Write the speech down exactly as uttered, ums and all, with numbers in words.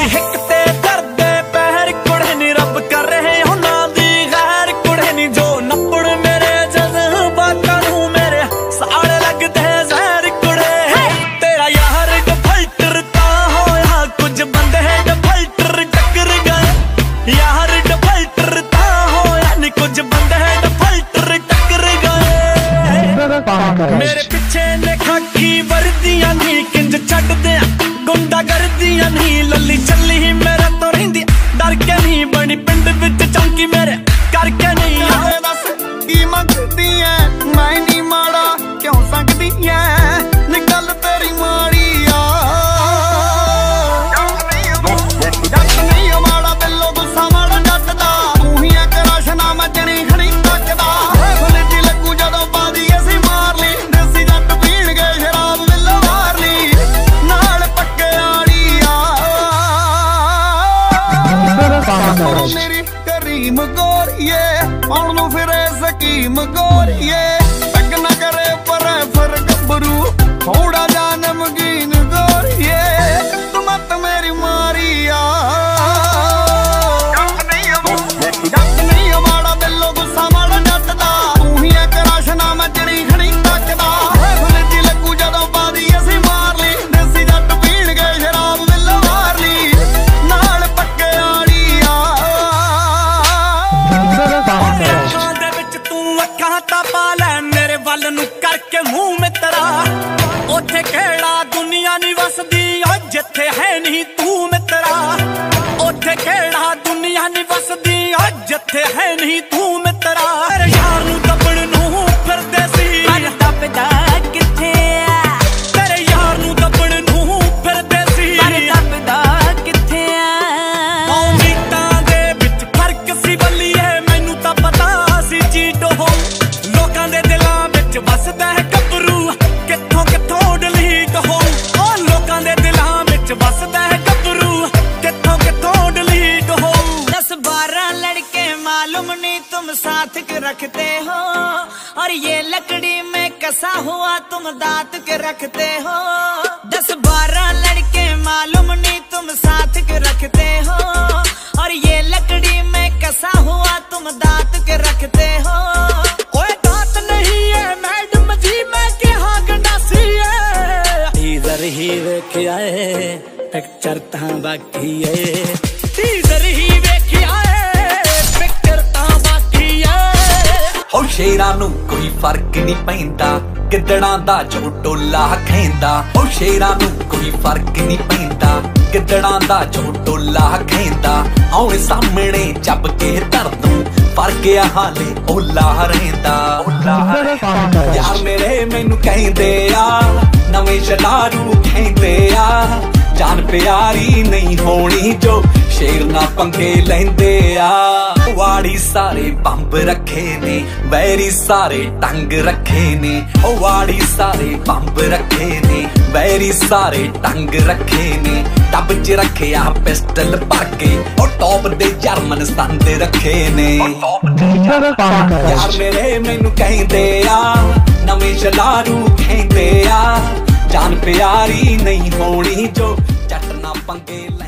हिक ते करदे पैर कुड़े नी रब कर रहे उन्हां दी गैर कुड़े नी जो नपड़ मेरे जज़्बातां नूं मेरे साले लगदे ज़हर कुड़े तेरा यार डिफाल्टर तां होया कुछ बंदे डिफाल्टर टक्कर गए यार डिफाल्टर तां होया नी कुछ बंदे डिफाल्टर टक्कर गए मेरे पिछे ने खाकी वर्दियां नी किंज छड्ड दे गुंडा करदियां नी लल्ली चली मेरे तो रहिंदी डर के नी बनी पिंड विच चौंकी मेरे करके नहीं दस की मंगदी है मैं नहीं माड़ा क्यों संगदी है निकल तेरी माड़ी आ जट नहीं माड़ा दिलों गुस्सा माड़ा जट दा तू ही एक राशना मजनी खड़ी तकदा फुलती लगू जदों बादी ऐसी मार ली देसी जट पीण गए शराब विल्लो मार ली नाल पक्के आड़ी आ मेरी करीम गोरिए आउण नूं फिरे सकीम गोरिए तक न करे पर फिर गबरू थोड़ा जा नमकीन गोरिए तू मत मेरी मारी आ जट नहीं माड़ा दिलों गुस्सा माड़ा जट दा तू ही एक राशना मजनी खड़ी तकदा फुलती लगू जदों बादी ऐसी मार ली देसी जट पीण गए शराब विल्लो मार ली नाल पक्के आड़ी आ अखां दे विच तू अखां तां पा लै मेरे वल नूं करके मूंह मित्रा ओथे किहड़ा दुनिया नी वसदी ओ जिथे है नहीं तू मित्रा ओथे किहड़ा दुनिया नी वसदी ओ जिथे है नहीं तू मित्रा तेरे यार नूं दबण नूं फिरदे सी दबदा किथे आ तेरे यार नूं दबण नूं फिरदे सी दबदा किथे आ उम्मीदां दे विच फर्क सी बल्लीए मैनूं तां पता सी चीट हो लोकां दे दिलां विच वसदा है गबरू कित्थों कित्थों डिलीट हो ओ लोकां दे दिलां विच वसदा है गबरू कित्थों कित्थों डिलीट हो दस बारह लड़के मालूम नहीं तुम साथ के रखते हो और ये लकड़ी में कसा हुआ तुम दांत के रखते हो दस बारह लड़के मालूम नहीं तुम साथ के रखते हो और ये लकड़ी में कसा हुआ तुम दांत के रखते हो ओए दांत नहीं है मैडम जी मैं क्या गंडासी है टीजर ही वेखिया है पिक्चर तां बाकी है टीजर ही वेखिया है पिक्चर तां बाकी है हो शेरां नूं कोई फर्क नहीं पैंदा गिद्दड़ां दा जो टोला खैंदा हो शेरां नूं कोई फर्क नहीं पैंदा गिद्दड़ां दा जो टोला खैंदा आउण सामणे जब के धर दूं फर्क आ हाले ओला रहिंदा यार मेरे मैनू कहंदे आ नवें शलारू कहंदे आ जान प्यारी नहीं होनी जो शेर ना पंगे लैंदे आ वाड़ी सारे बंब रखे ने बैरी सारे टंग रखे ने ओ वाड़ी सारे बंब रखे ने बैरी सारे टंग रखे ने टब च रखे आ पिस्टल भर के ओ टॉप दे जर्मन संद रखे ने यार मेरे मैनू कहंदे आ नवें शलारू कहंदे आ जान प्यारी नहीं होनी जो जट ना पंगे